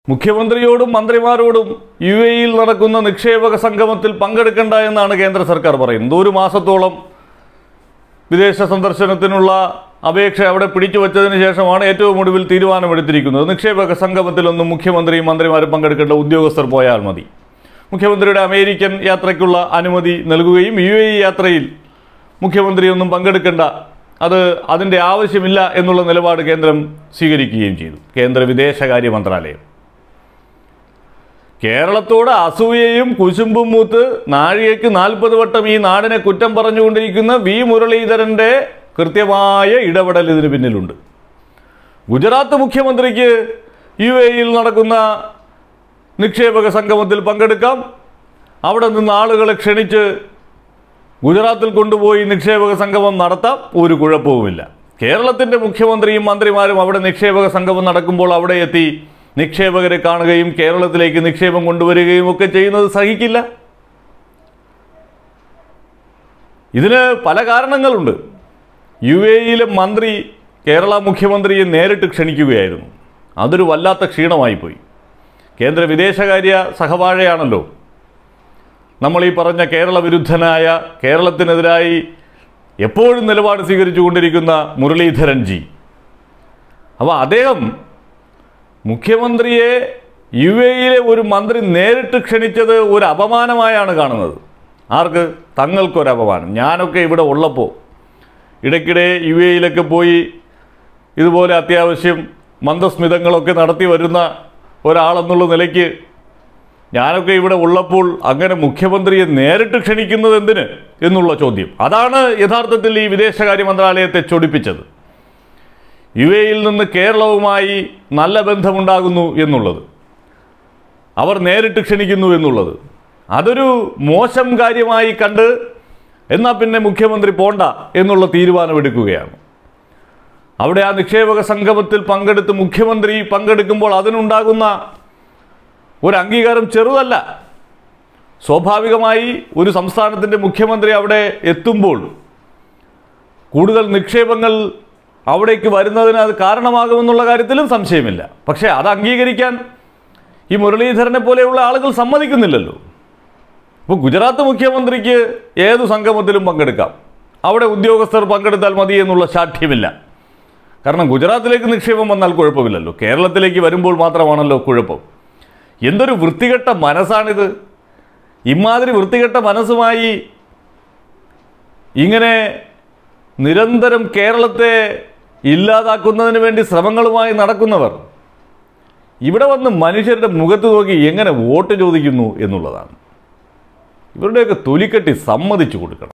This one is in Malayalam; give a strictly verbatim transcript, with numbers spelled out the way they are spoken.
മുഖ്യമന്ത്രിയോടും മന്ത്രിമാരോടും യു എയിൽ നടക്കുന്ന നിക്ഷേപക സംഗമത്തിൽ പങ്കെടുക്കേണ്ട എന്നാണ് കേന്ദ്ര സർക്കാർ പറയുന്നത്. ഒരു മാസത്തോളം വിദേശ സന്ദർശനത്തിനുള്ള അപേക്ഷ അവിടെ പിടിച്ചു വച്ചതിന് ശേഷമാണ് ഏറ്റവും ഒടുവിൽ തീരുമാനമെടുത്തിരിക്കുന്നത്. നിക്ഷേപക സംഗമത്തിലൊന്നും മുഖ്യമന്ത്രിയും മന്ത്രിമാരും പങ്കെടുക്കേണ്ട, ഉദ്യോഗസ്ഥർ പോയാൽ മതി. മുഖ്യമന്ത്രിയുടെ അമേരിക്കൻ യാത്രയ്ക്കുള്ള അനുമതി നൽകുകയും യു എ ഇ യാത്രയിൽ മുഖ്യമന്ത്രിയൊന്നും പങ്കെടുക്കേണ്ട, അത് അതിൻ്റെ ആവശ്യമില്ല എന്നുള്ള നിലപാട് കേന്ദ്രം സ്വീകരിക്കുകയും ചെയ്തു. കേന്ദ്ര വിദേശകാര്യ മന്ത്രാലയം കേരളത്തോട് അസൂയയും കുശുമ്പും മൂത്ത് നാഴികയ്ക്ക് നാൽപ്പത് വട്ടം ഈ നാടിനെ കുറ്റം പറഞ്ഞുകൊണ്ടിരിക്കുന്ന വി മുരളീധരൻ്റെ കൃത്യമായ ഇടപെടൽ ഇതിന് പിന്നിലുണ്ട്. ഗുജറാത്ത് മുഖ്യമന്ത്രിക്ക് യു എ ഇയിൽ നടക്കുന്ന നിക്ഷേപക സംഗമത്തിൽ പങ്കെടുക്കാം. അവിടെ നിന്ന് ആളുകളെ ക്ഷണിച്ച് ഗുജറാത്തിൽ കൊണ്ടുപോയി നിക്ഷേപക സംഗമം നടത്താം, ഒരു കുഴപ്പവുമില്ല. കേരളത്തിൻ്റെ മുഖ്യമന്ത്രിയും മന്ത്രിമാരും അവിടെ നിക്ഷേപക സംഗമം നടക്കുമ്പോൾ അവിടെ എത്തി നിക്ഷേപകരെ കാണുകയും കേരളത്തിലേക്ക് നിക്ഷേപം കൊണ്ടുവരികയും ഒക്കെ ചെയ്യുന്നത് സഹിക്കില്ല. ഇതിന് പല കാരണങ്ങളുണ്ട്. യു എ ഇയിലെ മന്ത്രി കേരള മുഖ്യമന്ത്രിയെ നേരിട്ട് ക്ഷണിക്കുകയായിരുന്നു. അതൊരു വല്ലാത്ത ക്ഷീണമായിപ്പോയി. കേന്ദ്ര വിദേശകാര്യ സഹവാഴയാണല്ലോ നമ്മൾ ഈ പറഞ്ഞ കേരള വിരുദ്ധനായ, കേരളത്തിനെതിരായി എപ്പോഴും നിലപാട് സ്വീകരിച്ചു കൊണ്ടിരിക്കുന്ന മുരളീധരൻ ജി. അപ്പോൾ അദ്ദേഹം മുഖ്യമന്ത്രിയെ യു എ ഇയിലെ ഒരു മന്ത്രി നേരിട്ട് ക്ഷണിച്ചത് ഒരു അപമാനമായാണ് കാണുന്നത്. ആർക്ക്? തങ്ങൾക്കൊരു അപമാനം. ഞാനൊക്കെ ഇവിടെ ഉള്ളപ്പോൾ ഇടയ്ക്കിടെ യു എ ഇയിലൊക്കെ പോയി ഇതുപോലെ അത്യാവശ്യം മന്ദസ്മിതങ്ങളൊക്കെ നടത്തി വരുന്ന ഒരാളെന്നുള്ള നിലയ്ക്ക് ഞാനൊക്കെ ഇവിടെ ഉള്ളപ്പോൾ അങ്ങനെ മുഖ്യമന്ത്രിയെ നേരിട്ട് ക്ഷണിക്കുന്നത് എന്തിന് എന്നുള്ള ചോദ്യം, അതാണ് യഥാർത്ഥത്തിൽ ഈ വിദേശകാര്യ മന്ത്രാലയത്തെ ചൊടിപ്പിച്ചത്. യു എയിൽ നിന്ന് കേരളവുമായി നല്ല ബന്ധമുണ്ടാകുന്നു എന്നുള്ളത്, അവർ നേരിട്ട് ക്ഷണിക്കുന്നു എന്നുള്ളത്, അതൊരു മോശം കാര്യമായി കണ്ട് എന്നാൽ പിന്നെ മുഖ്യമന്ത്രി പോണ്ട എന്നുള്ള തീരുമാനമെടുക്കുകയാണ്. അവിടെ ആ നിക്ഷേപക സംഗമത്തിൽ പങ്കെടുത്ത് മുഖ്യമന്ത്രി പങ്കെടുക്കുമ്പോൾ അതിനുണ്ടാകുന്ന ഒരു അംഗീകാരം ചെറുതല്ല. സ്വാഭാവികമായി ഒരു സംസ്ഥാനത്തിൻ്റെ മുഖ്യമന്ത്രി അവിടെ എത്തുമ്പോൾ കൂടുതൽ നിക്ഷേപങ്ങൾ അവിടേക്ക് വരുന്നതിന് അത് കാരണമാകുമെന്നുള്ള കാര്യത്തിലും സംശയമില്ല. പക്ഷേ അത് അംഗീകരിക്കാൻ ഈ മുരളീധരനെ പോലെയുള്ള ആളുകൾ സമ്മതിക്കുന്നില്ലല്ലോ. ഇപ്പോൾ ഗുജറാത്ത് മുഖ്യമന്ത്രിക്ക് ഏതു സംഗമത്തിലും പങ്കെടുക്കാം, അവിടെ ഉദ്യോഗസ്ഥർ പങ്കെടുത്താൽ മതി എന്നുള്ള ശാഠ്യമില്ല. കാരണം ഗുജറാത്തിലേക്ക് നിക്ഷേപം വന്നാൽ കുഴപ്പമില്ലല്ലോ, കേരളത്തിലേക്ക് വരുമ്പോൾ മാത്രമാണല്ലോ കുഴപ്പം. എന്തൊരു വൃത്തികെട്ട മനസ്സാണിത്! ഇമാതിരി വൃത്തികെട്ട മനസ്സുമായി ഇങ്ങനെ നിരന്തരം കേരളത്തെ ഇല്ലാതാക്കുന്നതിന് വേണ്ടി ശ്രമങ്ങളുമായി നടക്കുന്നവർ ഇവിടെ വന്ന് മനുഷ്യരുടെ മുഖത്ത് നോക്കി എങ്ങനെ വോട്ട് ചോദിക്കുന്നു എന്നുള്ളതാണ്. ഇവരുടെയൊക്കെ തൊലിക്കെട്ടി സമ്മതിച്ചു കൊടുക്കണം.